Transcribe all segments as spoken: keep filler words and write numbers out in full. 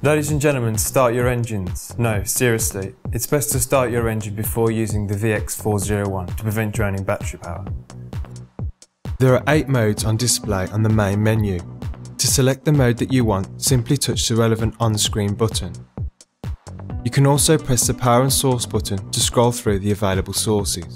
Ladies and gentlemen, start your engines. No, seriously, it's best to start your engine before using the V X four oh one to prevent draining battery power. There are eight modes on display on the main menu. To select the mode that you want, simply touch the relevant on-screen button. You can also press the power and source button to scroll through the available sources.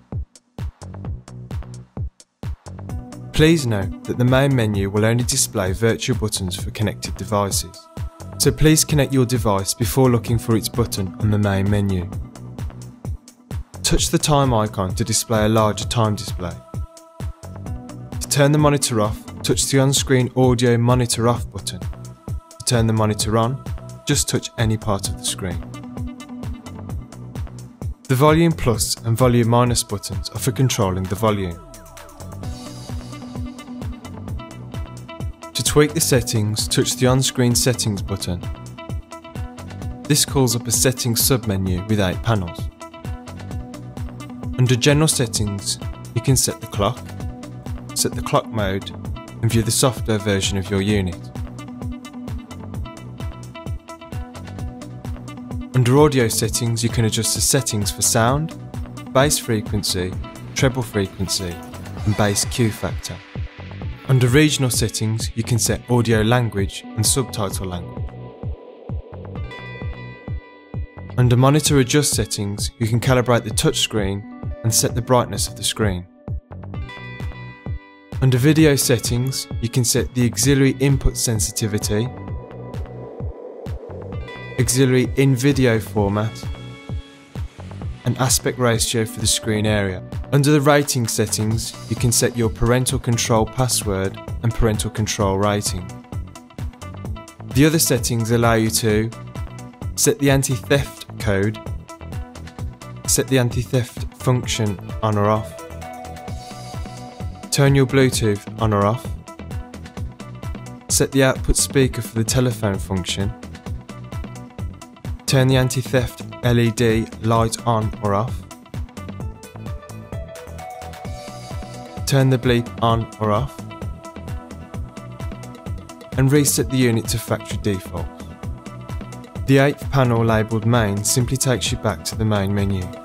Please note that the main menu will only display virtual buttons for connected devices. So please connect your device before looking for its button on the main menu. Touch the time icon to display a larger time display. To turn the monitor off, touch the on-screen audio monitor off button. To turn the monitor on, just touch any part of the screen. The volume plus and volume minus buttons are for controlling the volume. To tweak the settings, touch the on-screen settings button. This calls up a settings submenu with eight panels. Under general settings, you can set the clock, set the clock mode, and view the software version of your unit. Under audio settings, you can adjust the settings for sound, bass frequency, treble frequency, and bass Q factor. Under regional settings, you can set audio language and subtitle language. Under monitor adjust settings, you can calibrate the touchscreen and set the brightness of the screen. Under video settings, you can set the auxiliary input sensitivity, auxiliary in video format, and aspect ratio for the screen area. Under the rating settings, you can set your parental control password and parental control rating. The other settings allow you to set the anti-theft code, set the anti-theft function on or off, turn your Bluetooth on or off, set the output speaker for the telephone function, turn the anti-theft L E D light on or off, turn the bleep on or off, and reset the unit to factory default. The eighth panel labelled Main simply takes you back to the main menu.